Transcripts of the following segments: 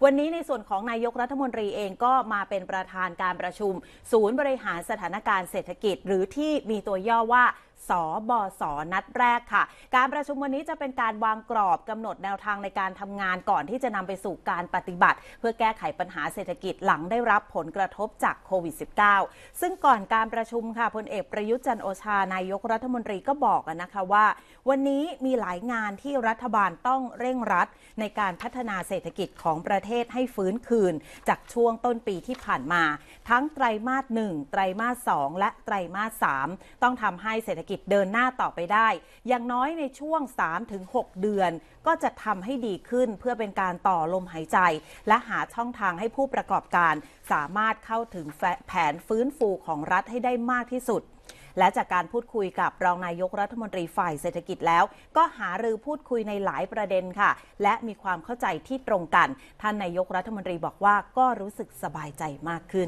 วันนี้ในส่วนของนายกรัฐมนตรีเองก็มาเป็นประธานการประชุมศูนย์บริหารสถานการณ์เศรษฐกิจหรือที่มีตัวย่อว่าสบส.นัดแรกค่ะการประชุมวันนี้จะเป็นการวางกรอบกำหนดแนวทางในการทำงานก่อนที่จะนำไปสู่การปฏิบัติเพื่อแก้ไขปัญหาเศรษฐกิจหลังได้รับผลกระทบจากโควิด -19 ซึ่งก่อนการประชุมค่ะพลเอกประยุทธ์จันทร์โอชานายกรัฐมนตรีก็บอกนะคะว่าวันนี้มีหลายงานที่รัฐบาลต้องเร่งรัดในการพัฒนาเศรษฐกิจของประเทศให้ฟื้นคืนจากช่วงต้นปีที่ผ่านมาทั้งไตรมาส 1 ไตรมาส 2 และไตรมาส 3ต้องทำให้เศรษฐกิจเดินหน้าต่อไปได้อย่างน้อยในช่วง 3-6 เดือนก็จะทำให้ดีขึ้นเพื่อเป็นการต่อลมหายใจและหาช่องทางให้ผู้ประกอบการสามารถเข้าถึงแผนฟื้นฟูของรัฐให้ได้มากที่สุดและจากการพูดคุยกับรองนายกรัฐมนตรีฝ่ายเศรษฐกิจแล้วก็หารือพูดคุยในหลายประเด็นค่ะและมีความเข้าใจที่ตรงกันท่านนายกรัฐมนตรีบอกว่าก็รู้สึกสบายใจมากขึ้น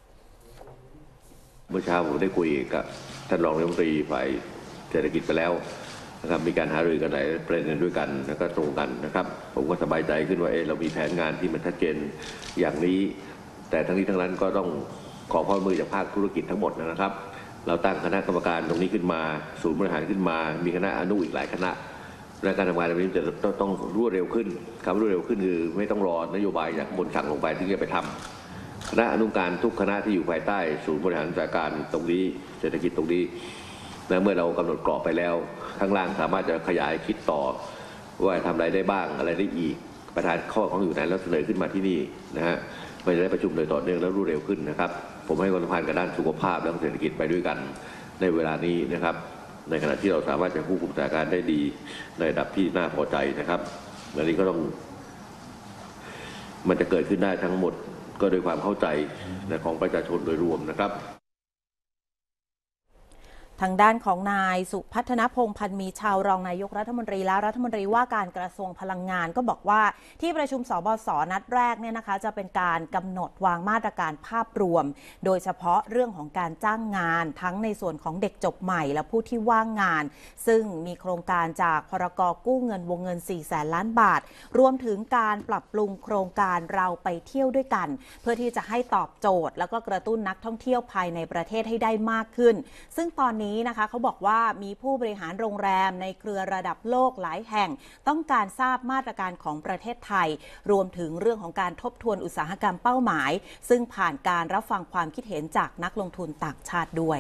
เมื่อเช้าผมได้คุยกับท่านรองนายกรัฐมนตรีฝ่ายเศรษฐกิจไปแล้วนะครับมีการหารือกันหลายประเด็นด้วยกันแล้วก็ตรงกันนะครับผมก็สบายใจขึ้นว่าเรามีแผนงานที่มันชัดเจนอย่างนี้แต่ทั้งนี้ทั้งนั้นก็ต้องขอความร่วมมือจากภาคธุรกิจทั้งหมดนะครับเราตั้งคณะกรรมการตรงนี้ขึ้นมาศูนย์บริหารขึ้นมามีคณะอนุอีกหลายคณะและการทำงานแบบนี้จะต้องรวดเร็วขึ้นคำรวดเร็วขึ้นคือไม่ต้องรอนโยบายจากบนสั่งลงไปที่จะไปทำคณะอนุการทุกคณะที่อยู่ภายใต้ศูนย์บริหารจัดการตรงนี้เศรษฐกิจตรงนี้และเมื่อเรากำหนดกรอบไปแล้วข้างล่างสามารถจะขยายคิดต่อว่าทำอะไรได้บ้างอะไรได้อีกประธานข้อของอยู่ไหนแล้วเสนอขึ้นมาที่นี่นะฮะมันจะได้ประชุมโดยต่อเนื่องและรวดเร็วขึ้นนะครับผมให้ความสำคัญกับด้านสุขภาพและเศรษฐกิจไปด้วยกันในเวลานี้นะครับในขณะที่เราสามารถจะควบคุมสถานการณ์ได้ดีในระดับที่น่าพอใจนะครับอันนี้ก็ต้องมันจะเกิดขึ้นได้ทั้งหมดก็โดยความเข้าใจของประชาชนโดยรวมนะครับทางด้านของนายสุพัฒนพงษ์พันมีชาวรองนายกรัฐมนตรีและรัฐมนตรีว่าการกระทรวงพลังงานก็บอกว่าที่ประชุมสบส.นัดแรกเนี่ยนะคะจะเป็นการกำหนดวางมาตรการภาพรวมโดยเฉพาะเรื่องของการจ้างงานทั้งในส่วนของเด็กจบใหม่และผู้ที่ว่างงานซึ่งมีโครงการจากพรก.กู้เงินวงเงิน 400,000 ล้านบาทรวมถึงการปรับปรุงโครงการเราไปเที่ยวด้วยกันเพื่อที่จะให้ตอบโจทย์แล้วก็กระตุ้นนักท่องเที่ยวภายในประเทศให้ได้มากขึ้นซึ่งตอนนี้นะคะเขาบอกว่ามีผู้บริหารโรงแรมในเครือระดับโลกหลายแห่งต้องการทราบมาตรการของประเทศไทยรวมถึงเรื่องของการทบทวนอุตสาหกรรมเป้าหมายซึ่งผ่านการรับฟังความคิดเห็นจากนักลงทุนต่างชาติด้วย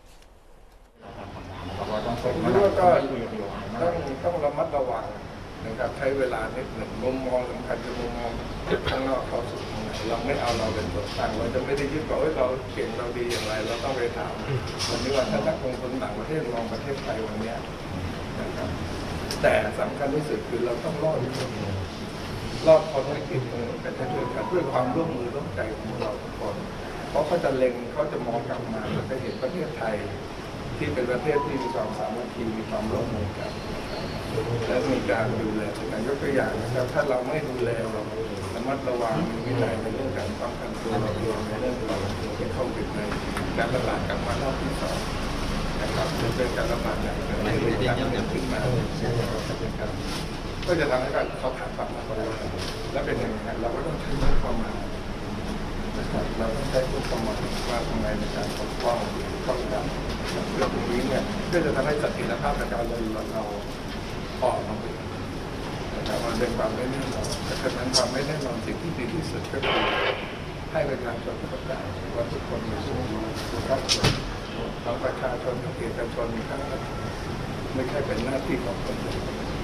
ผมว่าก็ต้องระมัดระวังนะครับใช้เวลานิดหนึ่งมุมมองสำคัญคือมุมมองข้างนอกเข้าสู่ข้างในเราไม่เอาเราเป็นตัวตั้งเราจะไม่ได้ยึดว่าเราเก่งเราดีอย่างไรเราต้องไปถามวันนี้ว่าถ้านักลงทุนต่างประเทศมองประเทศไทยวันนี้นะครับแต่สำคัญที่สุดคือเราต้องรอดพ้นวิกฤตกันด้วยกันด้วยความร่วมมือร่วมใจของเราทุกคนเพราะเขาจะเล็งเขาจะมองกลับมาเราจะเห็นประเทศไทยที่เป็นประเทศที่มีความสามัคคีมีความร่วมมือกันและมีการดูแลกันยกตัวอย่างนะครับถ้าเราไม่ดูแลเราระมัดระวังมีวินัยในเรื่องการป้องกันตัวเราเองในเรื่องเราเป็นเข้าถึงในการตลาดกลับมารอบที่สองนะครับจะเป็นการระบาดใหญ่ในเรื่องการเงินขึ้นมาก็จะทำให้เขาขาดความมั่นคงและเป็นอย่างนั้นเราก็ต้องใช้ความหมายเราต้องใช้ความหมายว่าทำไงในการปกป้องป้องกันเรื่องนี้เนี่ยเพื่อจะทำให้เสถียรภาพในการเงินเราออกมาเป็นนะครับมันเป็นความไม่แน่นอนแต่ฉะนั้นความไม่แน่นอนสิ่งที่ดีที่สุดก็คือให้ประชาชนเข้าใจว่าทุกคนมีส่วนร่วมทุกภาคส่วนทั้งประชาชนทั้งเอกชนทั้งไม่ใช่เป็นหน้าที่ของคนเดียว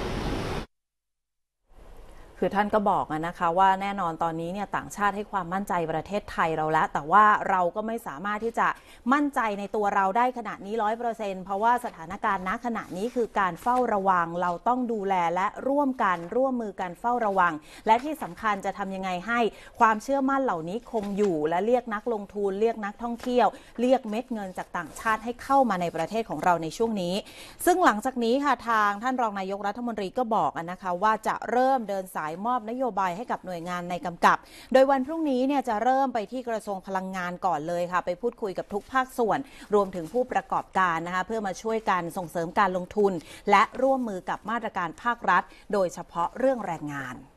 คือท่านก็บอกนะคะว่าแน่นอนตอนนี้เนี่ยต่างชาติให้ความมั่นใจประเทศไทยเราแล้วแต่ว่าเราก็ไม่สามารถที่จะมั่นใจในตัวเราได้ขณะนี้ 100% เพราะว่าสถานการณ์ณขณะนี้คือการเฝ้าระวังเราต้องดูแลและร่วมมือกันเฝ้าระวังและที่สำคัญจะทำยังไงให้ความเชื่อมั่นเหล่านี้คงอยู่และเรียกนักลงทุนเรียกนักท่องเที่ยวเรียกเม็ดเงินจากต่างชาติให้เข้ามาในประเทศของเราในช่วงนี้ซึ่งหลังจากนี้ค่ะทางท่านรองนายกรัฐมนตรีก็บอกนะคะว่าจะเริ่มเดินสายมอบนโยบายให้กับหน่วยงานในกำกับโดยวันพรุ่งนี้เนี่ยจะเริ่มไปที่กระทรวงพลังงานก่อนเลยค่ะไปพูดคุยกับทุกภาคส่วนรวมถึงผู้ประกอบการนะคะเพื่อมาช่วยกันส่งเสริมการลงทุนและร่วมมือกับมาตรการภาครัฐโดยเฉพาะเรื่องแรงงาน